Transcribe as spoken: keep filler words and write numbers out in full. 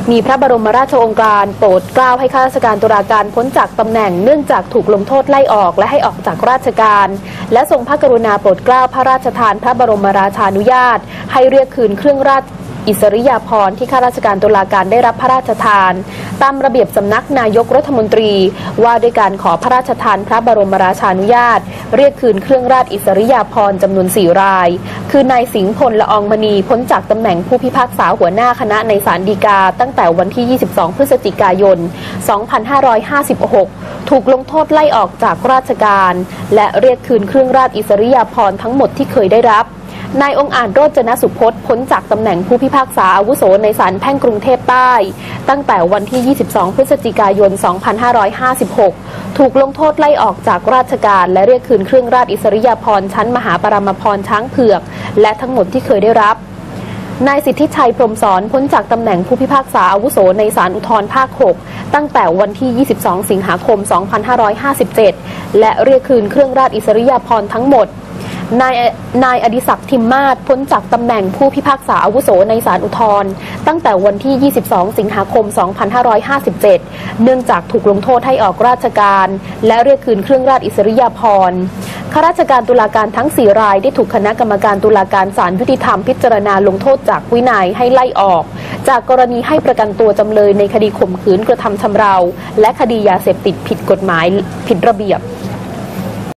มีพระบรมราชโองการโปรดเกล้าให้ข้าราชการตุลาการพ้นจากตำแหน่งเนื่องจากถูกลงโทษไล่ออกและให้ออกจากราชการและทรงพระกรุณาโปรดเกล้าพระราชทานพระบรมราชานุญาตให้เรียกคืนเครื่องราชอิสริยาภรณ์ที่ข้าราชการตุลาการได้รับพระราชทานตามระเบียบสำนักนายกรัฐมนตรีว่าด้วยการขอพระราชทานพระบรมราชานุญาตเรียกคืนเครื่องราชอิสริยาภรณ์จำนวนสี่รายคือนายสิงห์พลละอองมณีพ้นจากตำแหน่งผู้พิพากษาหัวหน้าคณะในศาลฎีกาตั้งแต่วันที่ยี่สิบสองพฤศจิกายนสองพันห้าร้อยห้าสิบหกถูกลงโทษไล่ออกจากราชการและเรียกคืนเครื่องราชอิสริยาภรณ์ทั้งหมดที่เคยได้รับนายองค์อาจโรจนสุพจน์พ้นจากตำแหน่งผู้พิพากษาอาวุโสในศาลแพ่งกรุงเทพใต้ตั้งแต่วันที่ยี่สิบสองพฤศจิกายนสองพันห้าร้อยห้าสิบหกถูกลงโทษไล่ออกจากราชการและเรียกคืนเครื่องราชอิสริยาภรณ์ชั้นมหาปรมาภรณ์ช้างเผือกและทั้งหมดที่เคยได้รับนายสิทธิชัยพรหมสอนพ้นจากตำแหน่งผู้พิพากษาอาวุโสในศาลอุทธรภาคหกตั้งแต่วันที่ยี่สิบสองสิงหาคมสองพันห้าร้อยห้าสิบเจ็ดและเรียกคืนเครื่องราชอิสริยาภรณ์ทั้งหมดนายนายอดิศักดิ์ทิมมาศพ้นจากตำแหน่งผู้พิพากษาอาวุโสในศาลอุทธรตั้งแต่วันที่ยี่สิบสองสิงหาคมสองพันห้าร้อยห้าสิบเจ็ดเนื่องจากถูกลงโทษให้ออกราชการและเรียกคืนเครื่องราชอิสริยาภรณ์ข้าราชการตุลาการทั้งสี่รายได้ถูกคณะกรรมการตุลาการศาลยุติธรรมพิจารณาลงโทษจากวินัยให้ไล่ออกจากกรณีให้ประกันตัวจำเลยในคดีข่มขืนกระทำชำเราและคดียาเสพติดผิดกฎหมายผิดระเบียบ